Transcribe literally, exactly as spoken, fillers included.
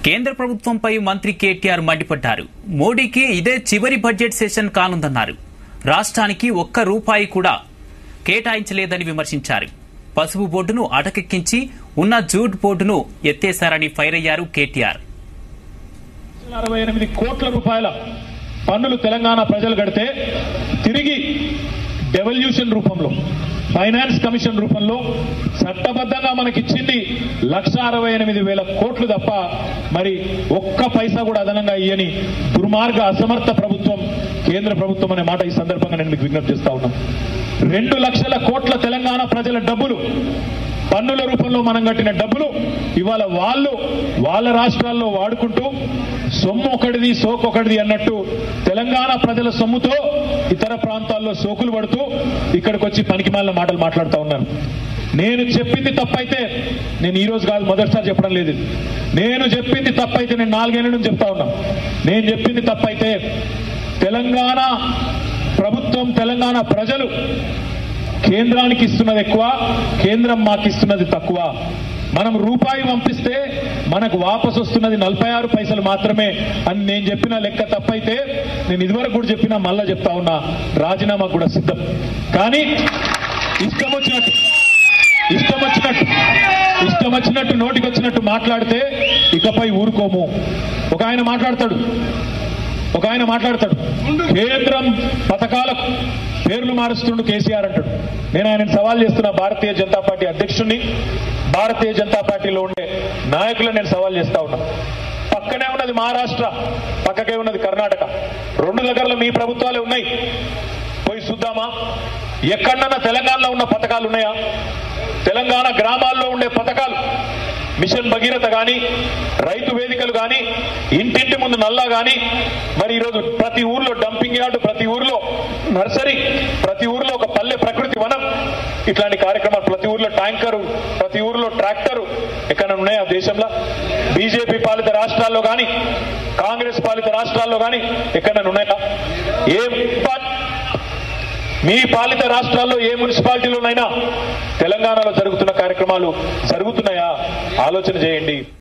కేంద్ర ప్రభుత్వంపై మంత్రి కేటీఆర్ మండిపడ్డారు. మోడీకి ఇదే చివరి బడ్జెట్ సెషన్ కానుందన్నారు. రాష్ట్రానికి ఒక్క రూపాయి కూడా కేటాయించలేదని విమర్శించారు. పసుపు బోర్డును అటకెక్కించి ఉన్న జూట్ బోర్డును ఎత్తేశారని ఫైర్ అయ్యారు కేటీఆర్. అరవై ఎనిమిది కోట్ల రూపాయల పన్నులు తెలంగాణ ప్రజలు కడితే తిరిగి డెవల్యూషన్ రూపంలో, ఫైనాన్స్ కమిషన్ రూపంలో చట్టబద్ధంగా మనకిచ్చింది లక్ష అరవై ఎనిమిది వేల కోట్లు తప్ప మరి ఒక్క పైసా కూడా అదనంగా ఇయ్యని దుర్మార్గ అసమర్థ ప్రభుత్వం కేంద్ర ప్రభుత్వం అనే మాట ఈ సందర్భంగా నేను మీకు విజ్ఞప్తి చేస్తా ఉన్నాను. రెండు లక్షల కోట్ల తెలంగాణ ప్రజల డబ్బులు, పన్నుల రూపంలో మనం కట్టిన డబ్బులు ఇవాళ వాళ్ళు వాళ్ళ రాష్ట్రాల్లో వాడుకుంటూ సొమ్ము ఒకటిది సోకొకటిది అన్నట్టు తెలంగాణ ప్రజల సొమ్ముతో ఇతర ప్రాంతాల్లో సోకులు పడుతూ ఇక్కడికి వచ్చి పనికిమాలిన మాటలు మాట్లాడుతూ ఉన్నారు. నేను చెప్పింది తప్పైతే, నేను ఈ రోజు కాదు మొదటిసారి చెప్పడం లేదు, నేను చెప్పింది తప్పైతే నేను నాలుగేళ్ల నుంచి చెప్తా ఉన్నా, నేను చెప్పింది తప్పైతే తెలంగాణ ప్రభుత్వం, తెలంగాణ ప్రజలు కేంద్రానికి ఇస్తున్నది ఎక్కువ, కేంద్రం మాకు ఇస్తున్నది తక్కువ. మనం రూపాయి పంపిస్తే మనకు వాపసు వస్తున్నది నలభై ఆరు పైసలు మాత్రమే అని నేను చెప్పిన లెక్క తప్పైతే, నేను ఇదివరకు కూడా చెప్పినా మళ్ళా చెప్తా ఉన్నా, రాజీనామా కూడా సిద్ధం. కానీ ఇష్టం వచ్చినట్టు ఇష్టం వచ్చినట్టు ఇష్టం వచ్చినట్టు నోటికి వచ్చినట్టు మాట్లాడితే ఇకపై ఊరుకోము. ఒక ఆయన మాట్లాడతాడు ఒక ఆయన మాట్లాడతాడు కేంద్రం పథకాలకు పేర్లు మారుస్తుండు కేసీఆర్ అంటాడు. నేను ఆయన సవాల్ చేస్తున్నా, భారతీయ జనతా పార్టీ అధ్యక్షుడిని, భారతీయ జనతా పార్టీలో ఉండే నాయకులను నేను సవాల్ చేస్తా ఉన్నా. పక్కనే ఉన్నది మహారాష్ట్ర, పక్కకే ఉన్నది కర్ణాటక, రెండు దగ్గరలో మీ ప్రభుత్వాలే ఉన్నాయి. పోయి చూద్దామా? ఎక్కడన్నా తెలంగాణలో ఉన్న పథకాలు ఉన్నాయా? తెలంగాణ గ్రామాల్లో ఉండే పథకాలు, మిషన్ భగీరథ గాని, రైతు వేదికలు గాని, ఇంటింటి ముందు నల్లా గాని, మరి ఈరోజు ప్రతి ఊర్లో డంపింగ్ యార్డు, ప్రతి ఊర్లో నర్సరీ, ప్రతి ఊర్లో ఒక పల్లె ప్రకృతి వనం, ఇట్లాంటి కార్యక్రమాలు, ప్రతి ఊర్లో ట్యాంకరు, ప్రతి ఊర్లో ట్రాక్టరు ఎక్కడ ఉన్నాయా దేశంలో? బీజేపీ పాలిత రాష్ట్రాల్లో గాని, కాంగ్రెస్ పాలిత రాష్ట్రాల్లో గాని ఎక్కడ ఉన్నాయా? ఏ మీ పాలిత రాష్ట్రాల్లో ఏ మున్సిపాలిటీలోనైనా తెలంగాణలో జరుగుతున్న కార్యక్రమాలు జరుగుతున్నాయా? ఆలోచన చేయండి.